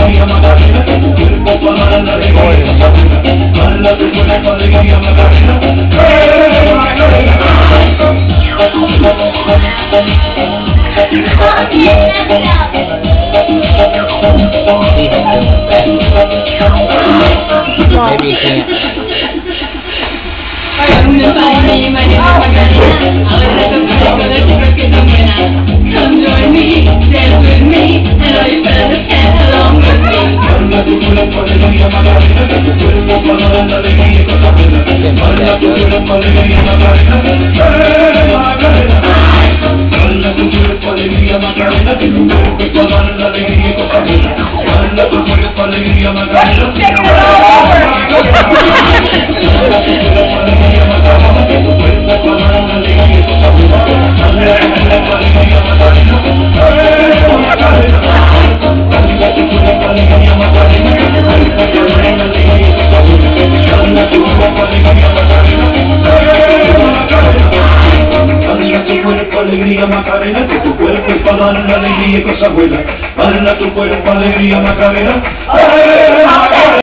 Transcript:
alegría Macarena, que tu cuerpo para dar la alegría Macarena, baila tu cuerpo alegría Macarena, Macarena. Maybe he can't. Come join me, dance with me, and all your fellas can along with me. Baila tu cuerpo alegría Macarena, que tu cuerpo para dar la alegría Macarena, baila tu cuerpo alegría Macarena, Macarena. Baila tu cuerpo alegría Macarena, que tu cuerpo para dar la alegría Macarena, baila tu cuerpo alegría Macarena, alegría Macarena, que tu cuerpo es para dar la alegría y cosas buenas. Baila tu cuerpo alegría Macarena.